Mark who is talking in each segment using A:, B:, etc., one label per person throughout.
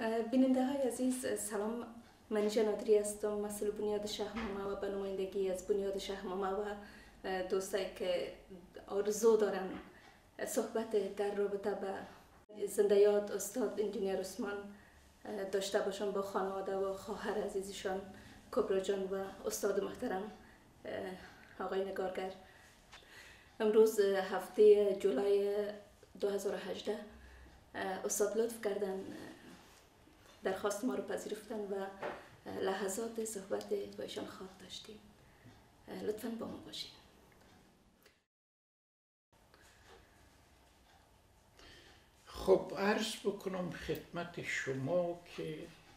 A: بیننده های عزیز سلام، من نادری هستم، مسئول بنیاد شهرنامه و به نمایندگی از بنیاد شهرنامه و دوستایی که آرزو دارن صحبت در رابطه به زنده یاد استاد انجینیر عثمان داشته باشم با خانواده و خواهر عزیزشان کبرا جان و استاد محترم آقای نگارگر. امروز هفته جولای 2018 استاد لطف کردن درخواست ما رو پذیرفتن و لحظات صحبت با ایشان خواب داشتیم. لطفاً با ما باشید.
B: خب عرض بکنم خدمت شما که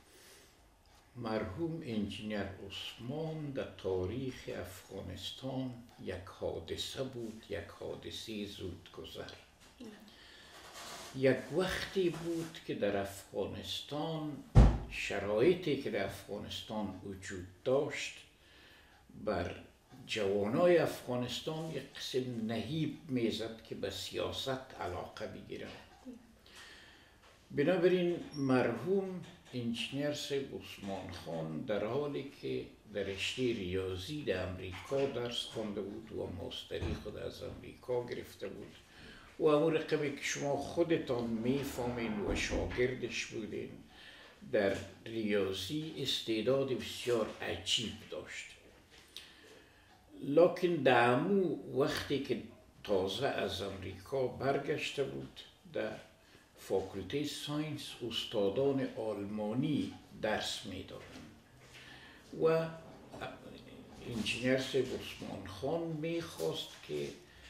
B: مرحوم انجینیر عثمان در تاریخ افغانستان یک حادثه بود، یک حادثه زودگذر. یک وقتی بود که در افغانستان شرایطی که در افغانستان وجود داشت بر جوانای افغانستان یک قسم نهیب میزد که به سیاست علاقه بگیرن. بنابراین مرحوم انجینیر صاحب عثمان خان در حالی که در رشته ریاضی در امریکا درس خوانده بود و ماستری خود از امریکا گرفته بود و امور رقمی که شما خودتان میفهمین و شاگردش بودین، در ریاضی استعداد بسیار عجیب داشت. لکن دامو وقتی که تازه از امریکا برگشته بود در فاکولته ساینس استادان آلمانی درس میدادند و انجینیر صاحب عثمان خان میخواست که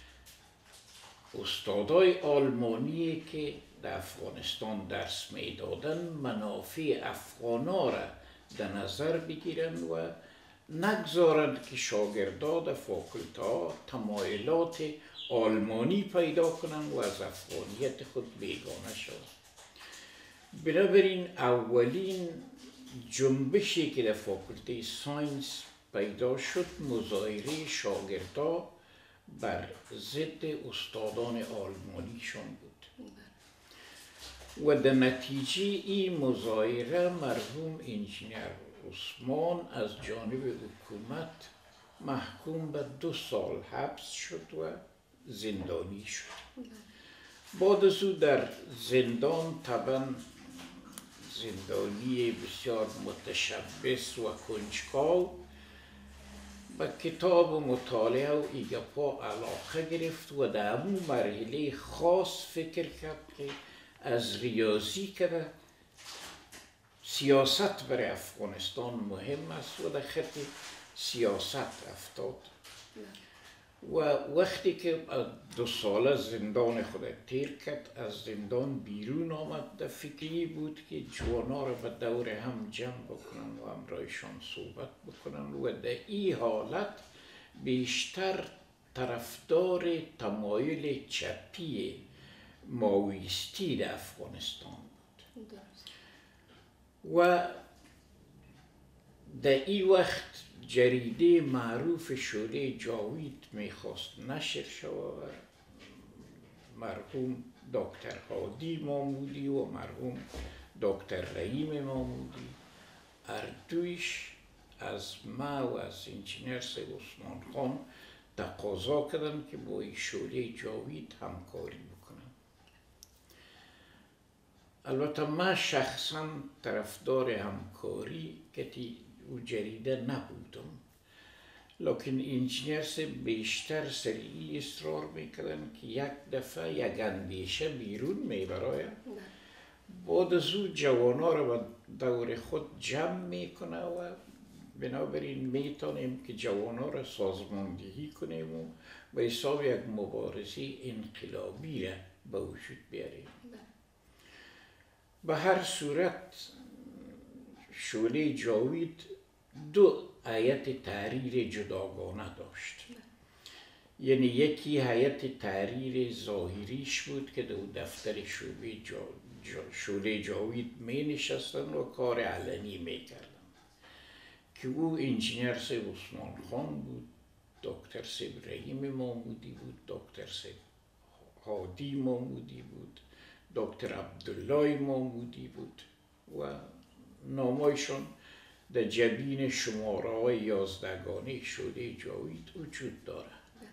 B: استادای آلمانی که در افغانستان درس میدادند منافع افغانا را در نظر بگیرند و نگذارند که شاگردان در فاکولته تمایلات آلمانی پیدا کنند و از افغانیت خود بیگانه شوند. بنابراین اولین جنبشی که در فاکولته ساینس پیدا شد مظاهره شاگردان بر ضد استادان آلمانیشان بود و در نتیجه این مظاهره مرحوم انجینیر عثمان از جانب حکومت محکوم به 2 سال حبس شد و زندانی شد. بعد از او در زندان طبعا زندانی بسیار متشبث و کنجکاو به کتاب و مطالعه و ایگپا علاقه گرفت و در همون مرحله خاص فکر کرد که از ریاضی که سیاست برای افغانستان مهم است و در خط سیاست افتاد و وقتی که 2 ساله زندان خود تیر کرد از زندان بیرون آمد در فکری بود که جوانا را به دور هم جمع بکنن و همراهشان صحبت بکنن و در این حالت بیشتر طرفدار تمایل چپی ماویستی در افغانستان بود و در این وقت جریده معروف شعله جاوید میخواست نشر شود و مرحوم دکتر هادی مامودی و مرحوم دکتر رحیم مامودی اردویش از ما و از انجینیر صاحب عثمان خان تقاضا کردن که با این شعله جاوید همکاری بکنم. البته من شخصا طرفدار همکاری که او جریده نبودم، لکن انجینیر صاحب بیشتر سریعی اصرار میکردن که یک دفعه یک اندیشه بیرون میبراید، بعد از او جوانا را به دور خود جمع میکنه و بنابراین میتونیم که جوانا را سازماندهی کنیم و به حساب یک مبارزه انقلابی را به وجود بیاریم. به هر صورت شعله جاوید 2 هیئت تحریر جداگانه داشت. یعنی یکی هیئت تحریر ظاهریش بود که در دفتر شعله جاوید می نشستن و کار علنی می کردن که او انجینیر صاحب عثمان خان بود، دکتر صاحب رحیم مامودی بود، دکتر صاحب هادی مامودی بود، دکتر عبدالله مامودی بود و نامایشان در جبین شماره های 11گانه شده جاوید وجود دارد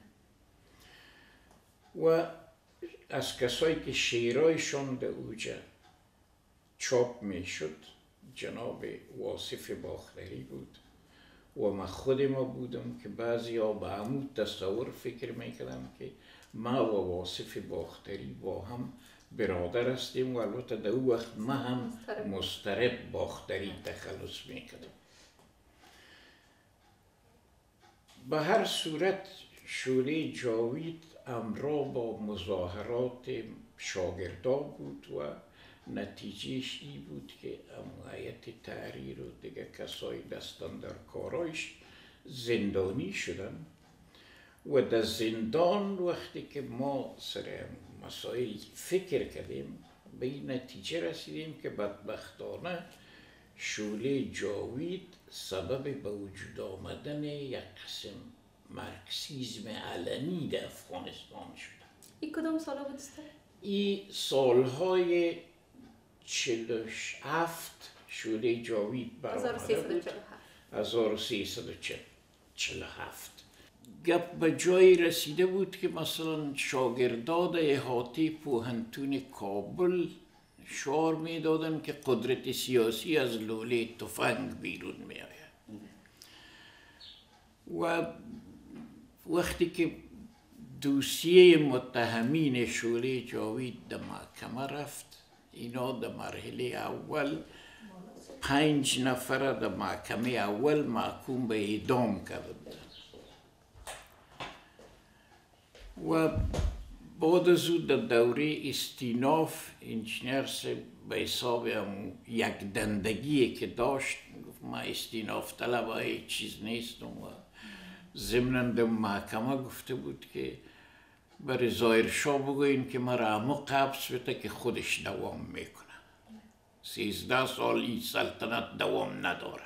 B: و از کسایی که شعرهایشان در اوجه چاپ می شد جناب واصف باختری بود و من خود ما بودم که بعضی ها به همون تصور فکر می کردم که ما و واصف باختری با هم برادر هستیم و البته در اون وقت ما هم مضطرب باختری تخلص می کردم. به هر صورت شعله جاوید همراه با مظاهرات شاگردا بود و نتیجهش این بود که هیئت تحریر و دیگه کسای دستان در کارایش زندانی شدن و در زندان وقتی که ما سر مسائل فکر کردیم به این نتیجه رسیدیم که بدبختانه شعله جاوید سبب به وجود آمدن یک قسم مارکسیسم علنی در افغانستان شد.
A: این کدام سالا بود است؟ این
B: سالهای 47 شعله جاوید برآمده بود. 1347 گپ به جایی رسیده بود که مثلا شاگردان احاطه پوهنتون کابل شعار می دادن که قدرت سیاسی از لوله تفنگ بیرون می آید و وقتی که دوسیه متهمین شعله جاوید در محکمه رفت اینا در مرحله اول 5 نفر در محکمه اول محکوم به اعدام کرده بودند و بعد از او در دوره استیناف انجینیر به حساب یک دندگی که داشت گفت ما استیناف طلب هیچ چیز نیستم و ضمناً در محکمه گفته بود که برای ظاهرشاه بگوین که مرا همه قبض بده که خودش دوام میکنه. 13 سال این سلطنت دوام نداره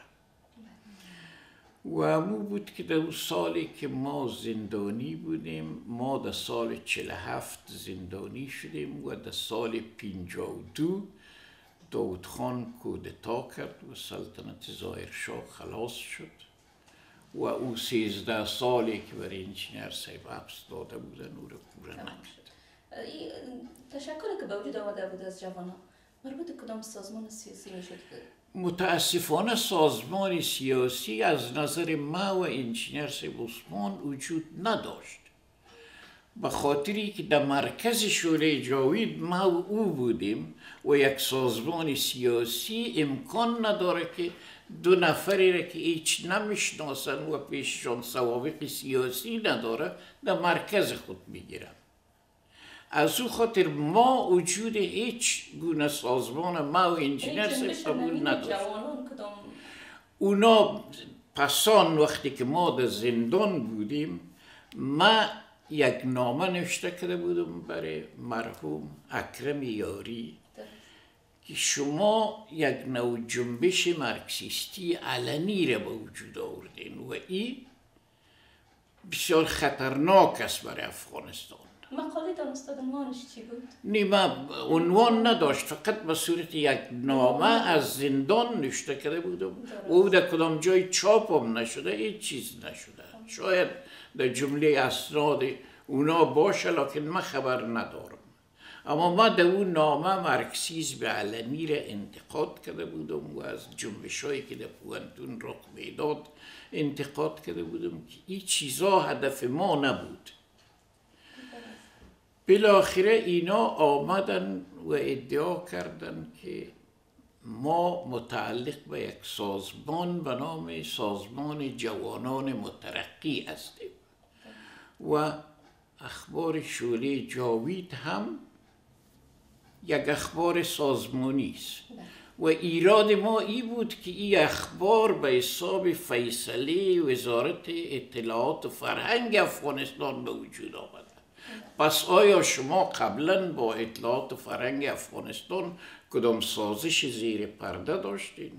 B: و همون بود که در اون سالی که ما زندانی بودیم ما در سال 47 زندانی شدیم و در سال 52 داود خان کودتا کرد و سلطنت ظاهرشاه خلاص شد و او 13 سالی که برای انجینیر صاحب حبس داده بودن او رو پوره نکرد.
A: تشکلی که به وجود آمده بود از جوانان مربوط کدام سازمان سیاسی میشد؟
B: متاسفانه سازمان سیاسی از نظر ما و انجینیر صاحب عثمان وجود نداشت به خاطری که در مرکز شعله جاوید ما و او بودیم و یک سازمان سیاسی امکان نداره که 2 نفری را که هیچ نمیشناسن و پیششان سوابق سیاسی نداره در مرکز خود بگیرن. از او خاطر ما وجود هیچ گونه سازمان ما و انجینیر قبول نداشت. اونا پسان وقتی که ما در زندان بودیم ما یک نامه نوشته کرده بودم برای مرحوم اکرم یاری که شما یک نوع جنبش مارکسیستی علنی را به وجود آوردین و این بسیار خطرناک است برای افغانستان.
A: مقاله دان استاد عنوانش چی بود؟
B: نیمه عنوان نداشت فقط به صورت یک نامه از زندان نوشته کرده بودم و او در کدام جای چاپم نشده هیچ چیز نشده شاید در جمله اسناد اونا باشه لکن من خبر ندارم اما ما در اون نامه مارکسیسم علنی را انتقاد کرده بودم و از جنبش هایی که در پوهنتون رخ میداد انتقاد کرده بودم که این چیزا هدف ما نبود. بالاخره اینا آمدن و ادعا کردن که ما متعلق به یک سازمان به نام سازمان جوانان مترقی هستیم و اخبار شعله جاوید هم یک اخبار سازمانی است و ایراد ما این بود که این اخبار به حساب فیصله وزارت اطلاعات و فرهنگ افغانستان به وجود آمد. پس آیا شما قبلا با اطلاعات و فرهنگ افغانستان کدام سازش زیر پرده داشتین؟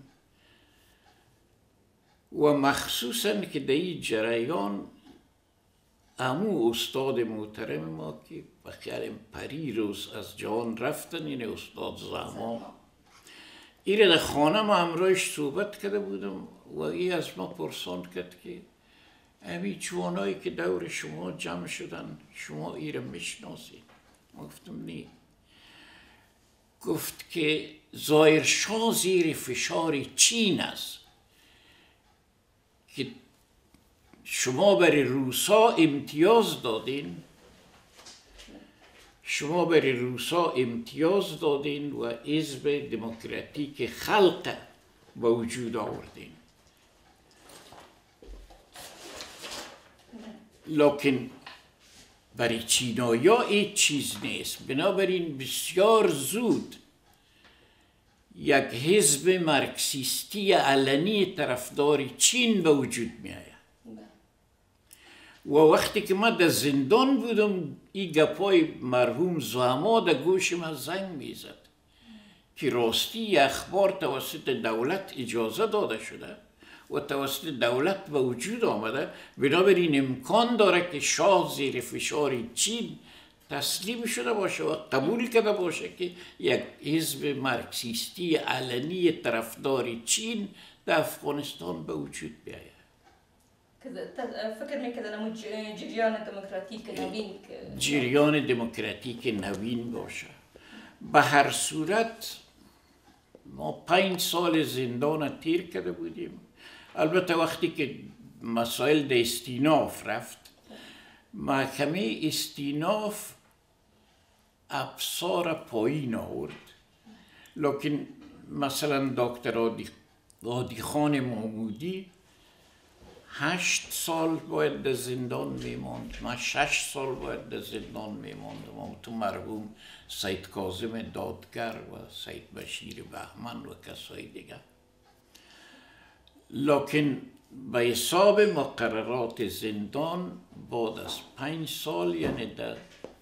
B: و مخصوصا که در این جریان همون استاد محترم ما که بخیرم پری روز از جهان رفتن این استاد زمان ایره در خانه ما امرویش صحبت کرده بودم و ای از ما پرسان کرد که امی جوانایی که دور شما جمع شدن شما ایره میشناسید؟ گفتم نه. گفت که ظاهرشاه زیر فشار چین است که شما برای روسا امتیاز دادین، شما برای روسا امتیاز دادین و حزب دموکراتیک خلق به وجود آوردین. لکن برای چینایا هیچ چیز نیست. بنابراین بسیار زود یک حزب مارکسیستی علنی طرفدار چین به وجود می آید. و وقتی که من در زندان بودم این گپای مرحوم زعما در گوش من زنگ میزد که راستی اخبار توسط دولت اجازه داده شده و توسط دولت به وجود آمده، بنابراین امکان داره که شاه زیر فشار چین تسلیم شده باشه و قبول کرده باشه که یک حزب مارکسیستی علنی طرفدار چین در افغانستان به وجود بیاید.
A: فکر میکردم جریان دموکراتیک نوین
B: جریان دموکراتیک نوین باشه. به هر صورت ما 5 سال زندان تیر کرده بودیم. البته وقتی که مسائل در استیناف رفت، محکمه استیناف افسار پایین آورد، لکن مثلا دکتر عادی خان محمودی 8 سال باید در زندان میماند، من 6 سال باید در زندان میماندم، و تو مرحوم سید کاظم دادگر و سید بشیر بهمن و کسای دیگر. لکن به حساب مقررات زندان بعد از 5 سال، یعنی در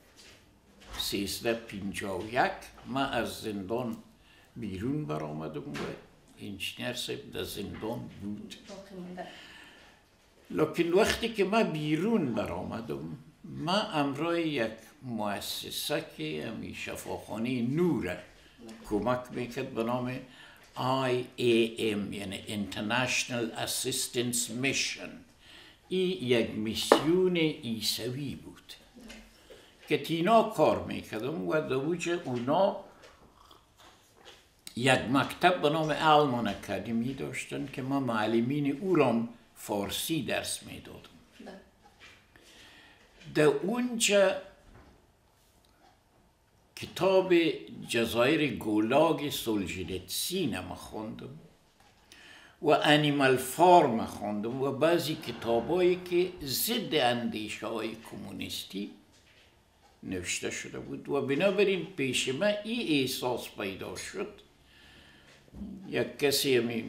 B: 1351 من از زندان بیرون برآمدم و انجینیر صاحب در زندان بود. لکن وقتی که من بیرون برآمدم، من امرای یک مؤسسه که همی شفاخانه نور کمک میکرد به نام IAM، یعنی International Assistance Mission. این یک میسیون عیسوی بود که تینا کار میکردم و دوج اونا یک مکتب به نام آلمان اکادمی داشتن که ما معلمین او را فارسی درس میدادم. در اونجا کتاب جزایر گولاگ سولژنیتسین خواندم و انیمال فارم خواندم و بعضی کتابایی که ضد اندیشه های کمونیستی نوشته شده بود و بنابراین پیش من این احساس پیدا شد. یک کسی همی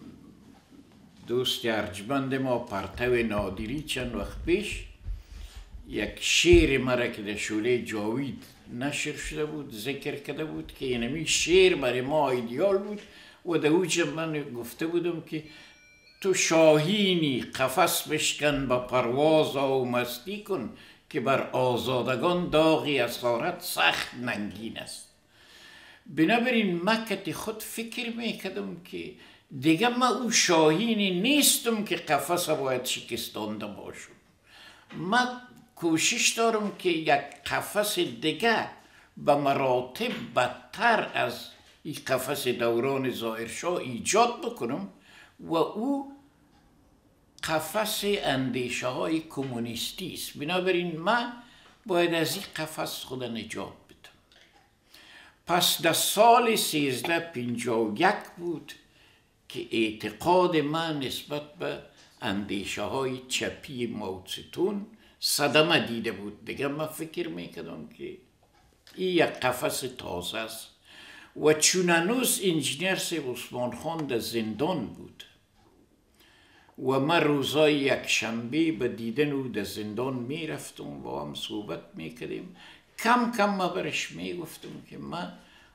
B: دوست ارجمند ما پرتو نادری چند وقت پیش یک شعر مرا که در شعله جاوید نشر شده بود ذکر کرده بود که اینمی شعر برای ما ایدیال بود و در اوجه من گفته بودم که تو شاهینی قفس بشکن با پرواز و مستی کن که بر آزادگان داغی اسارت سخت ننگین است. بنابراین مکت خود فکر میکردم که دیگه من او شاهینی نیستم که قفس باید شکستانده باشم. من کوشش دارم که یک قفس دیگه به مراتب بدتر از این قفس دوران ظاهرشاه ایجاد بکنم و او قفس اندیشه های کمونیستی است. بنابراین من باید از این قفس خود نجات بدم. پس در سال 1351 بود که اعتقاد من نسبت به اندیشه های چپی موتستون صدمه دیده بود. دیگه من فکر میکردم که این یک قفس تازه است و چون هنوز انجینیر صاحب عثمان خان در زندان بود و من روزای یک شنبه به دیدن او در زندان میرفتم و هم صحبت میکردیم، کم کم ما برش میگفتم که من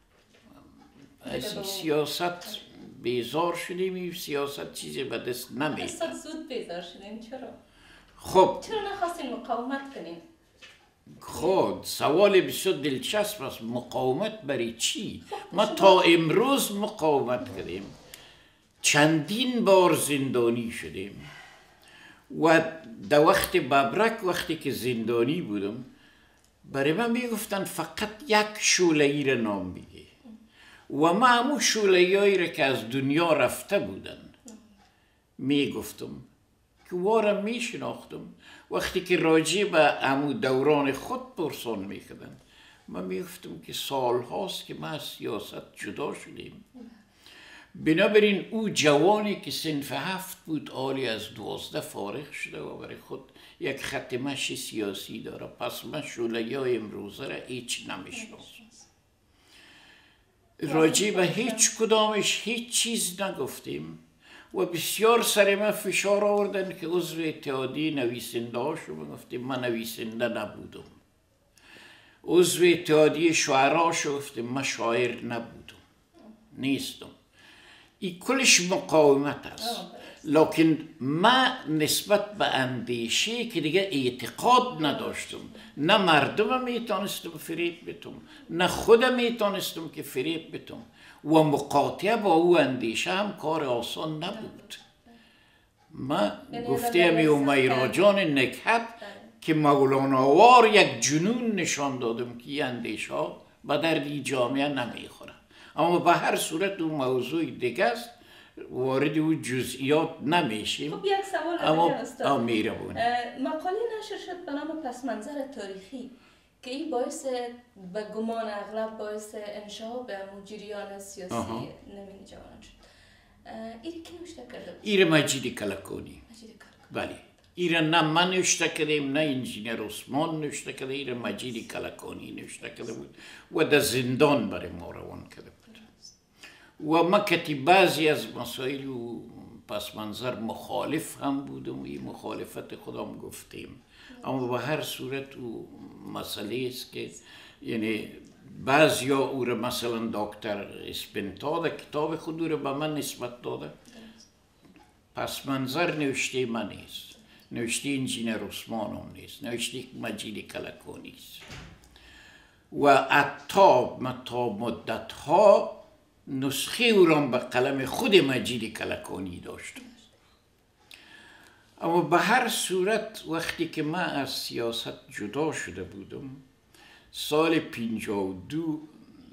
B: از این سیاست بیزار شدیم. این سیاست چیزی به دست نمیده.
A: اصلا زود بیزار شدیم. چرا؟
B: خب
A: چرا نخواستین مقاومت کنین؟
B: خود سوال بسیار دلچسب است. مقاومت برای چی؟ ما تا امروز مقاومت کردیم، چندین بار زندانی شدیم و در وقت ببرک وقتی که زندانی بودم برای من میگفتن فقط یک شعله‌ای را نام بگی و ما همون شعله‌ای را که از دنیا رفته بودن میگفتم که وارم میشناختم. وقتی که راجع به همون دوران خود پرسان میکردن من میگفتم که سال هاست که ما از سیاست جدا شدیم. بنابراین او جوانی که صنف 7 بود عالی از 12 فارغ شده و برای خود یک خط مشی سیاسی داره. پس من شعله‌های امروزه را هیچ نمیشناسم. راجع به هیچ کدامش هیچ چیز نگفتیم و بسیار سر من فشار آوردن که عضو اتحادیه نویسنده هاشو بگفتیم. من نویسنده نبودم. عضو اتحادیه شاعراشو گفتیم. من شاعر نبودم، نیستم. این کلش مقاومت است. لکن من نسبت به اندیشه که دیگه اعتقاد نداشتم، نه مردم میتونستم فریب بتم، نه خودم میتونستم که فریب بتم و مقاطعه با او اندیشه هم کار آسان نبود. من گفتم امیرا جان نکهت که مولانا وار یک جنون نشان دادم که این اندیشه ها به درد این جامعه نمیخوره. اما به هر صورت اون موضوع دیگه است، وارد اون جزئیات نمیشیم.
A: خب یک سوال
B: اما
A: استاد.
B: مقاله
A: نشر شد به نام پس منظر تاریخی که این باعث به گمان اغلب باعث انشاء به جریان سیاسی نمین جوانان شد. این کی نوشته کرده بود؟
B: این مجید کلکانی. بله. این نه من نوشته کردیم، نه انجینیر عثمان نوشته کرده. این مجید کلکانی نوشته کرده بود و در زندان برای ما روان کرده بود. و ما که بعضی از مسائل و پس منظر مخالف هم بودم و این مخالفت خودم گفتیم. اما به هر صورت او مسئله است که یعنی بعضی ها او را مثلا دکتر اسپنتاد کتاب خود را به من نسبت داده. پس منظر نوشته من نیست، نوشته انجینیر عثمان هم نیست، نوشته مجید کلکانی است. و حتی تا مدت ها نسخه او را به قلم خود مجید کلکانی داشتم. اما به هر صورت وقتی که من از سیاست جدا شده بودم، سال 52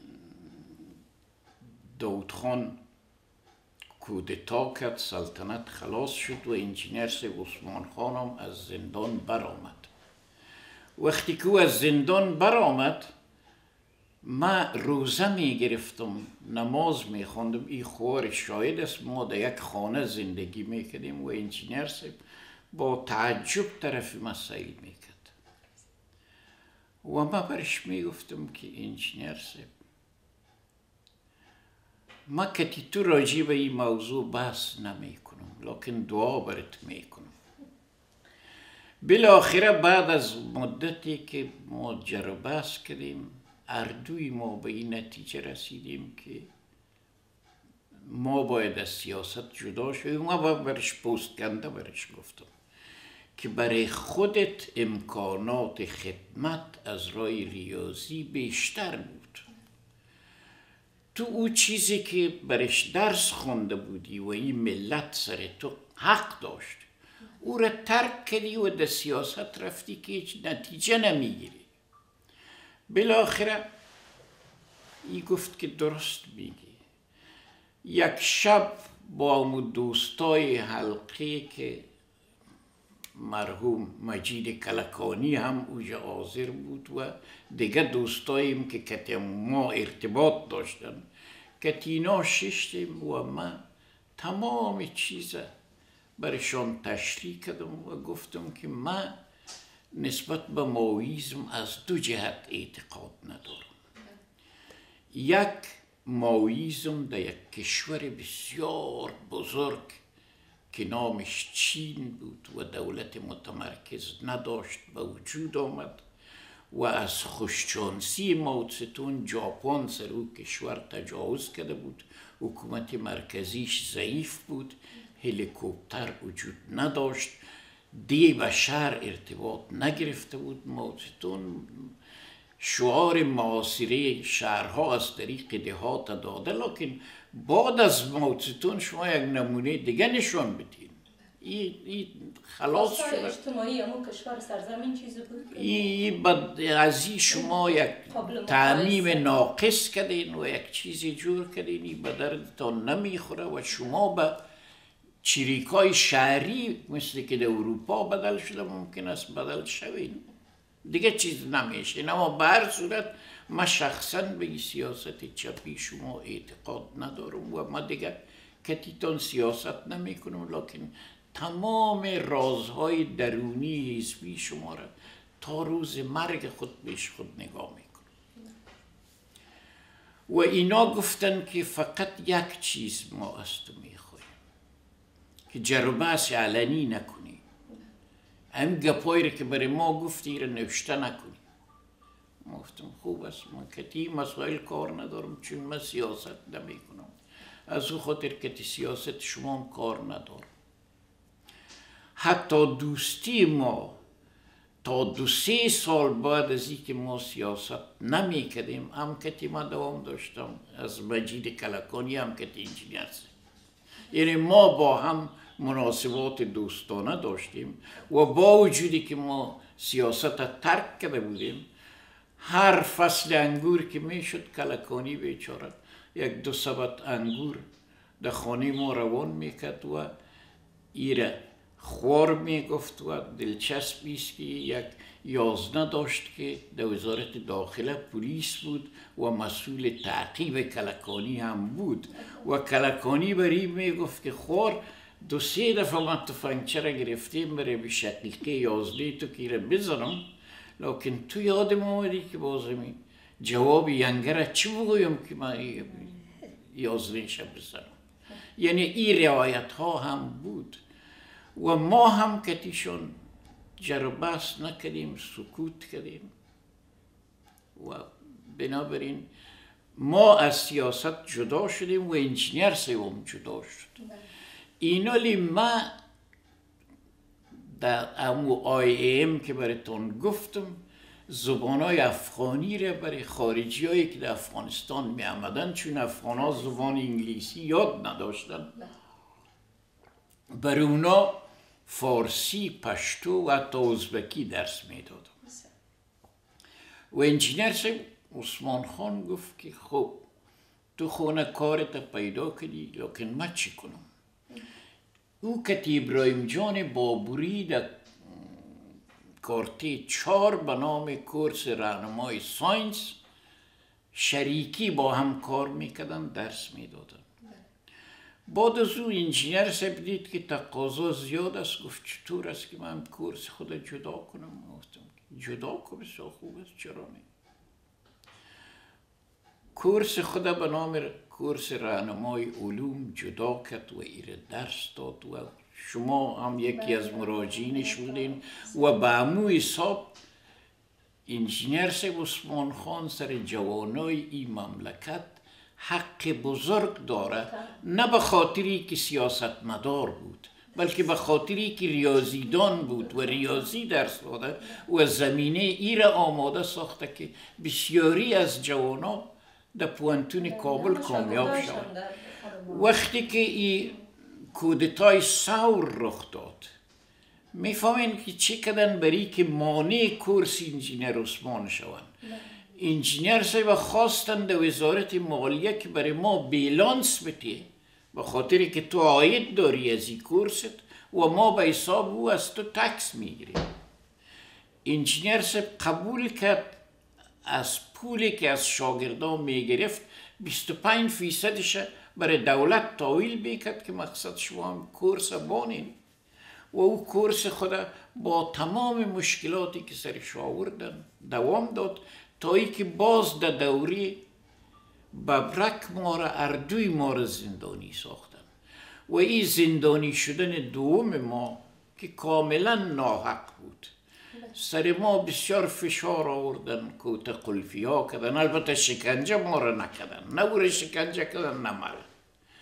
B: داود خان کودتا کرد، سلطنت خلاص شد و انجینیر عثمان خانم از زندان برآمد. وقتی که او از زندان برآمد من روزه می گرفتم، نماز می خوندم. این خوار شاهد است. ما در یک خانه زندگی می کردیم و انجینیر با تعجب طرف مسائل می کرد و من برش می گفتم که انجینیر ما که تو راجع به این موضوع بحث نمی کنم، لکن دعا برات می کنم. بالاخره بعد از مدتی که ما جر و بحث کردیم هر دوی ما به این نتیجه رسیدیم که ما باید از سیاست جدا شویم. ما برش پست کنده برش گفتم که برای خودت امکانات خدمت از رای ریاضی بیشتر بود. تو او چیزی که برش درس خونده بودی و این ملت سر تو حق داشت او را ترک کردی و در سیاست رفتی که هیچ نتیجه نمیگیری. بالاخره ای گفت که درست میگی. یک شب با همون دوستای حلقه که مرحوم مجید کلکانی هم اوجا حاضر بود و دیگه دوستاییم که کتی ما ارتباط داشتن کتینا ششتیم و من تمام چیزا برشان تشریح کردم و گفتم که من نسبت به مائیسم از دو جهت اعتقاد ندارم. یک، مائیسم در یک کشور بسیار بزرگ که نامش چین بود و دولت متمرکز نداشت به وجود آمد و از خوششانسی ماوتسه ژاپن سر او کشور تجاوز کرده بود. حکومت مرکزیش ضعیف بود، هلیکوپتر وجود نداشت، دیگه به شهر ارتباط نگرفته بود. موزتون شعار معاصره شهرها از طریق دهات داده، لکن بعد از موزتون شما یک نمونه دیگه نشون بدین. این خلاص شده.
A: اجتماعی همون کشور سرزمین چیزی بود.
B: از این شما یک تعمیم ناقص کردین و یک چیزی جور کردین، این به دردتان نمیخوره و شما به چریکای شهری مثل که در اروپا بدل شده ممکن است بدل شوین. دیگه چیز نمیشه. اما به هر صورت من شخصا به این سیاست چپی شما اعتقاد ندارم و من دیگه کتیتان سیاست نمی کنم، لکن تمام رازهای درونی حزبی شما را تا روز مرگ خود پیش خود نگاه میکنم. و اینا گفتن که فقط یک چیز ما از تو میخوایم، که جربه‌اش علنی نکنی. هم گپایی که برای ما گفتی را نوشته نکنی. ما گفتم خوب است، من کتی مسائل کار ندارم چون من سیاست نمی کنم. از او خاطر کتی سیاست شما هم کار ندارم. حتی دوستی ما تا 2-3 سال بعد از اینکه ما سیاست نمی کردیم، هم کتی ما دوام داشتم از مجید کلکانی، هم کتی انجینیر. یعنی ما با هم مناسبات دوستانه داشتیم و با وجودی که ما سیاست ترک کرده بودیم، هر فصل انگور که میشد کلکانی بیچاره 1-2 سبد انگور در خانه ما روان میکرد و ایره خوار میگفت و دلچسبی است که یک 11 داشت که در وزارت داخله پلیس بود و مسئول تعقیب کلکانی هم بود و کلکانی بری میگفت که خوار 2-3 دفعه من تفنگچه را گرفتیم برای به شقیقه 11 تو که ایره بزنم، لکن تو یادم آمدی که بازمی جواب ینگره چی بگویم که من 11 شب بزنم. یعنی این روایت ها هم بود و ما هم کتیشون جربست نکردیم، سکوت کردیم و بنابراین ما از سیاست جدا شدیم و انجینیر سوم جدا شد. اینالی ما در امو IAM که براتون گفتم زبانهای افغانی را برای خارجی هایی که در افغانستان می آمدن، چون افغان ها زبان انگلیسی یاد نداشتن، برای اونا فارسی، پشتو و حتی ازبکی درس می دادم. و انجینیر عثمان خان گفت که خب تو خونه کارت پیدا کردی، لکن من چی کنم؟ او کتی ابراهیم جان بابوری در کارته 4 به نام کورس راهنمای ساینس شریکی با هم کار میکردن، درس میدادن. بعد از او انجینیر صاحب دید که تقاضا زیاد است، گفت چطور است که من کورس خود جدا کنم؟ گفتم جدا کن، بسیار خوب است، چرا نه؟ کورس خود به نام کورس راهنمای علوم جدا کرد و ایره درس داد و شما هم یکی از مراجعینش بودین و به همون حساب انجینیر صاحب عثمان خان سر جوانای این مملکت حق بزرگ داره، نه به خاطری که سیاست مدار بود بلکه به خاطری که ریاضیدان بود و ریاضی درس داده و زمینه ای را آماده ساخته که بسیاری از جوانا در پوانتون کابل کامیاب شد. وقتی که این کودتای ثور رخ داد میفهمین که چه کردن برای که مانع کورس انجینیر عثمان شوند. انجینیر صاحب خواستن در وزارت مالیه که برای ما بیلانس بده، به خاطری که تو عاید داری از این کورست و ما به حساب او از تو تکس میگیریم. انجینیر صاحب قبول کرد از پولی که از شاگردان میگرفت 25% برای دولت تحویل بکرد که مقصد شما هم کورس بانین و او کورس خود با تمام مشکلاتی که سرش آوردن دوام داد تا ای که باز در دوری ببرک ما را اردوی ما را زندانی ساختن و این زندانی شدن دوم ما که کاملا ناحق بود. سر ما بسیار فشار آوردن، کوته قلفی ها کردن، البته شکنجه ما را نکردن، نه او را شکنجه کردن نه مرا.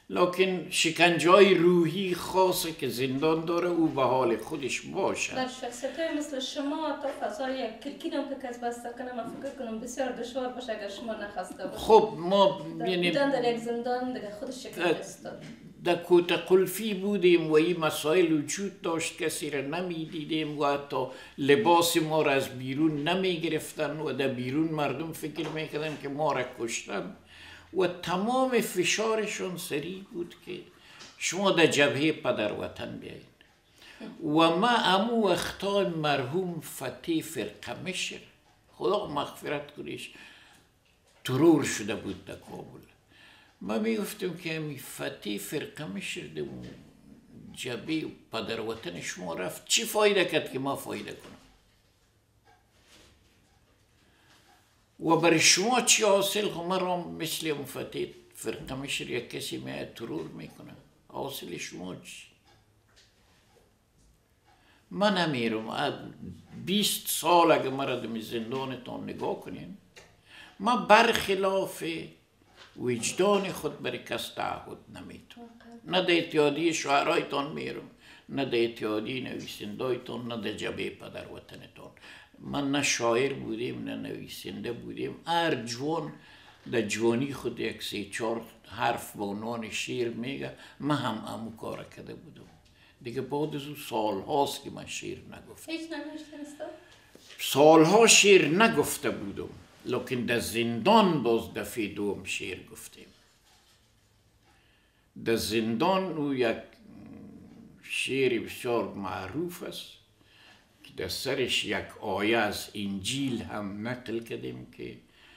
B: لکن شکنجه‌های روحی خاصه که زندان داره او به حال خودش باشه.
A: در شخصیت‌های مثل شما تا فضای یک کلکین هم که کس بسته کنه من فکر کنم بسیار دشوار باشه اگر شما نخواسته باشید.
B: خب ما یعنی
A: در یک زندان دیگه خودش شکست داد.
B: در کوت قلفی بودیم و این مسائل وجود داشت، کسی را نمیدیدیم و حتی لباس ما را از بیرون نمیگرفتن و در بیرون مردم فکر میکردن که ما را کشتن و تمام فشارشون سری بود که شما در جبهه پدر وطن بیایید. و ما امو وقتا مرحوم فتح فرقمشر خدا مغفرت کنیش ترور شده بود در کابل. ما میگفتم که امی فتح فرقمشر در جبهه پدر وطن شما رفت چی فایده کرد که ما فایده کنم و برای شما چی حاصل؟ ما را مثل اون فتح فرقمشر یک کسی میاد ترور میکنه، حاصل شما چی؟ من نمیرم 20 سال اگه مرا در زندانتان نگاه کنین من برخلاف وجدان خود برای کس تعهد نمیتونم. نه در اتحادیه شاعرایتان میرم، نه در اتحادیه نویسندایتان، نه در جبهه پدر وطنتان. من نه شاعر بودیم نه نویسنده بودیم. هر جوان در جوانی خود یک 3-4 حرف به عنوان شعر میگه. من هم همو کار کرده بودم دیگه. بعد از اون سال هاست که من شعر نگفتم.
A: هیچ ننوشته؟
B: سالها شعر نگفته بودم، لکن در زندان باز دفعه دوم شعر گفتیم. در زندان او یک شعر بسیار معروف است که در سرش یک آیه از انجیل هم نقل کردیم که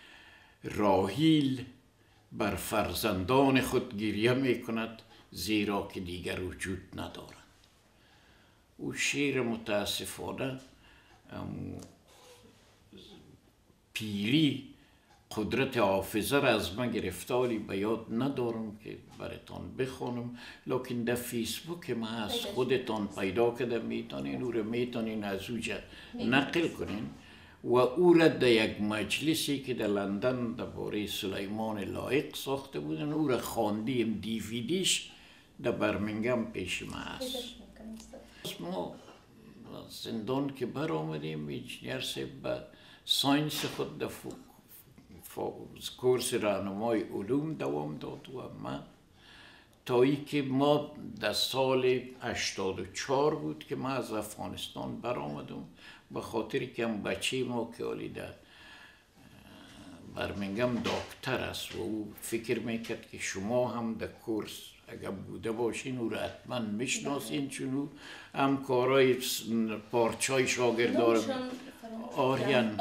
B: راحیل بر فرزندان خود گریه می کند زیرا که دیگر وجود ندارند. او شعر متاسفانه پیری قدرت حافظه را از من گرفتاری به یاد ندارم که براتان بخونم، لکن در فیسبوک ما از خودتان پیدا کرده میتونین او را میتونین از اوجا نقل کنین و او را در یک مجلسی که در لندن درباره سلیمان لایق ساخته بودن او را خواندیم. دیویدیش در برمنگم پیش ما هست. ما زندان که بر آمدیم انجینیر صاحب به ساینس خود در کورس راهنمای علوم دوام داد و من تا ای که ما در سال 84 بود که ما از افغانستان بر آمدم به خاطر که هم بچه ما که حالی در برمنگم دکتر است و او فکر میکرد که شما هم در کورس اگر بوده باشین او را حتما میشناسین چون او هم کارهای پارچای شاگردار آریان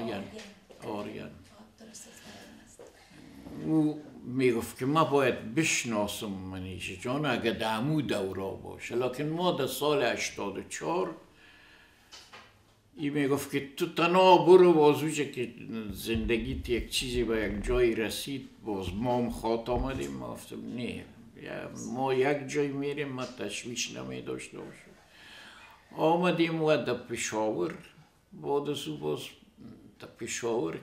B: او میگفت که ما باید بشناسم منیشه جان اگر دمو دورا باشه. لکن ما در سال 84 ای میگفت که تو تنها برو بازوچه که زندگیت یک چیزی به یک جایی رسید باز ما هم خواد آمدیم. ما گفتم نه ما یک جای میریم ما تشویش نمی داشته باشم. آمدیم و در پشاور بعد از او باز در پشاور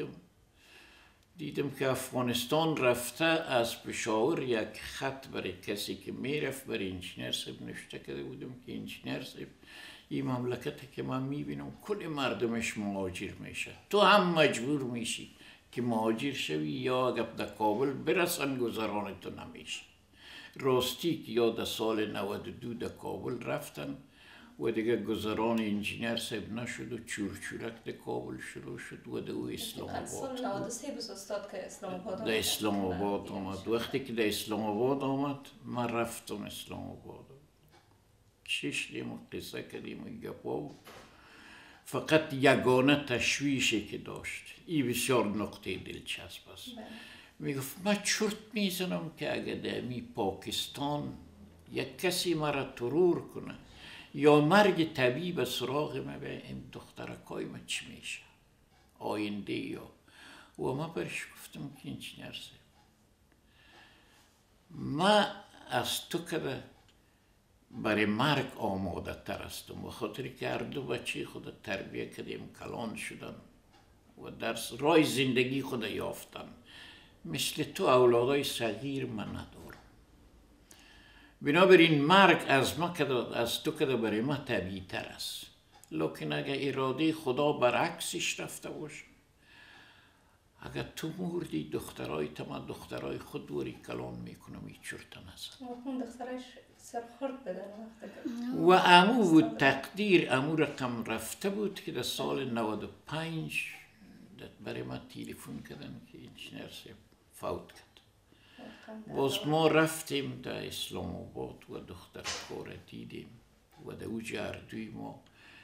B: دیدم که افغانستان رفته. از پشاور یک خط برای کسی که میرفت برای انجینیر صاحب نوشته کرده بودم که انجینیر صاحب این مملکتی که من میبینم کل مردمش مهاجر میشه، تو هم مجبور میشی که مهاجر شوی یا اگر در کابل برسن گذران تو نمیشه. راستی که یا در سال 92 در کابل رفتن و دیگه گذران انجینیر صاحب نشد و چورچورک در کابل شروع شد و در او اسلام آباد.
A: سال 93 بود استاد که اسلام آباد
B: در اسلام آباد آمد. وقتی که در اسلام آباد آمد من رفتم اسلام آباد. ششتیم و قصه کردیم و گپا بود. فقط یگانه تشویشی که داشت این بسیار نقطه دلچسب است. میگفت من چرت میزنم که اگر در پاکستان یک کسی مرا ترور کنه یا مرگ طبیعی به سراغ من به این دخترکای من چی میشه آینده یا و ما برش گفتم که انجینیر صاحب من از تو که برای مرگ آماده تر هستم و خاطر که هر دو بچه خود تربیه کردیم کلان شدن و در راه زندگی خود یافتن. مثل تو اولادای صغیر من ندارم. بنابراین مرگ از تو کده برای ما طبیعی تر است. لکن اگر اراده خدا برعکسش رفته باشه، اگر تو مردی دخترای تما دخترای خود دوری کلام میکنم این چرت نزد
A: اون دخترش سرخورد بدن وقتی
B: و امو بود تقدیر امو رقم رفته بود که در سال 95 برای ما تلفن کردن که انجینر فوت کرد. باز ما رفتیم در اسلام آباد و دختر کار دیدیم و در اوج اردوی ما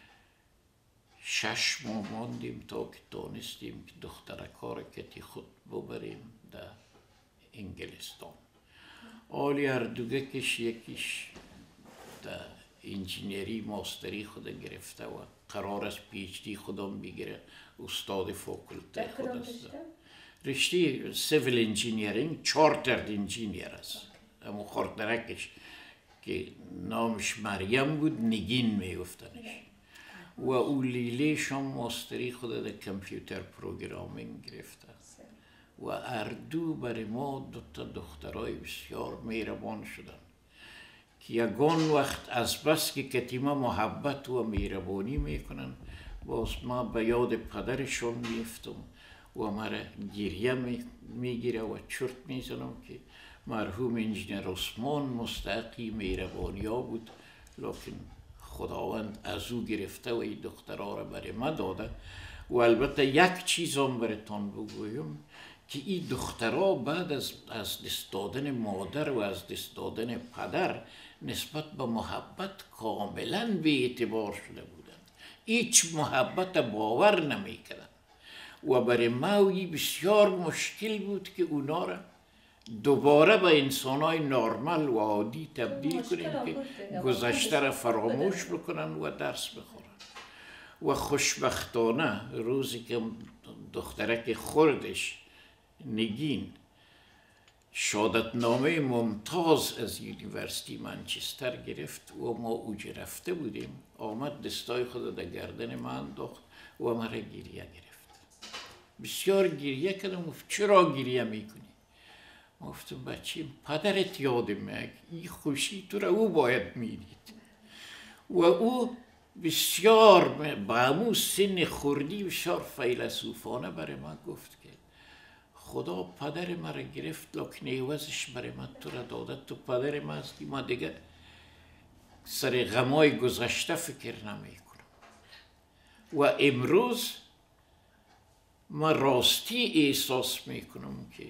B: 6 ماه ماندیم تا که دانستیم که دختر کار کتی خود ببریم در انگلستان. آلی اردوگه کش یکیش در انجینری ماستری خود گرفته و قرار است PhD خودم بگیره، استاد فاکولته خود است. رشته سیویل انجینیرینگ چارترد انجینیر است. اما خاردرکش که نامش مریم بود نگین میگفتنش و او لیلیش هم ماستری خود در کامپیوتر پروگرامینگ گرفته و اردو برای ما دوتا دخترای بسیار مهربان شدن که یگان وقت از بس که کتیما محبت و مهربانی میکنن باز ما به یاد پدرشون میفتم و مرا گریه میگیره و چرت میزنم که مرحوم انجینر عثمان مستحقی مهربانی ها بود، لکن خداوند از او گرفته و این دخترها را برای ما داده. و البته یک چیز هم براتون بگویم که این دخترها بعد از دست دادن مادر و از دست دادن پدر نسبت به محبت کاملا بی اعتبار شده بودند. هیچ محبت باور نمیکردند و برای ما بسیار مشکل بود که اونا را دوباره به انسانای نرمال و عادی تبدیل کنیم که گذشته را فراموش بکنن و درس بخورن. و خوشبختانه روزی که دخترک خردش نگین شهادتنامه ممتاز از یونیورسیتی منچستر گرفت و ما اوج رفته بودیم، آمد دستای خود در گردن من انداخت و مرا گریه گرفت. بسیار گریه کردم. چرا گریه میکنی؟ گفتم بچیم پدرت یاد میاد، این خوشی تو را او باید میدید. و او بسیار با همون سن خردی بسیار فیلسوفانه برای من گفت که خدا پدر مرا گرفت لکن عوضش برای من تو را داده. تو پدر من هستی، ما دیگه سر غمای گذشته فکر نمی کنم. و امروز ما راستی احساس میکنم که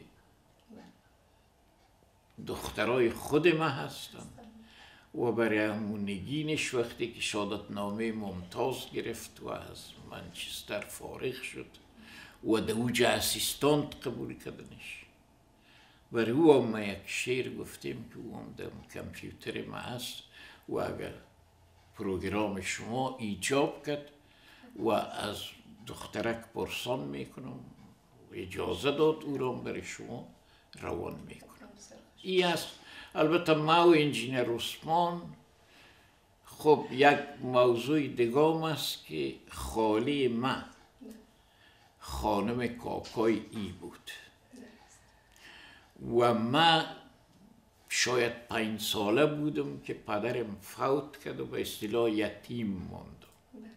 B: دخترای خود ما هستن و برای همون نگینش وقتی که شهادتنامه ممتاز گرفت و از منچستر فارغ شد و در اوج اسیستانت قبول کردنش، برای او هم ما یک شعر گفتیم که او هم در کامپیوتر ما هست و اگر پروگرام شما ایجاب کرد و از دخترک پرسان میکنم و اجازه داد او را برای شما روان میکنم. ای است. البته ما و انجینر عثمان خب یک موضوع دیگه است که خاله ما خانم کاکای ای بود و ما شاید 5 ساله بودم که پدرم فوت کرد و به اصطلاح یتیم ماندم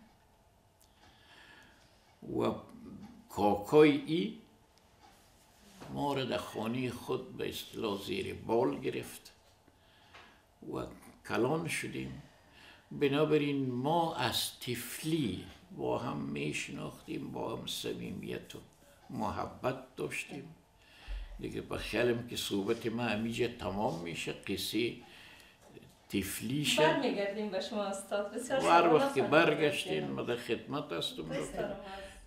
B: و کاکای ای ما را در خانه خود به اصطلاح زیر بال گرفت و کلان شدیم. بنابراین ما از طفلی با هم می شناختیم، با هم صمیمیت و محبت داشتیم دیگه. بخیالم که صحبت ما همیجا تمام میشه، قصه طفلیشه.
A: برمیگردیم به شما استاد. بسیار
B: هر وقت که برگشتین ما در خدمت هستم.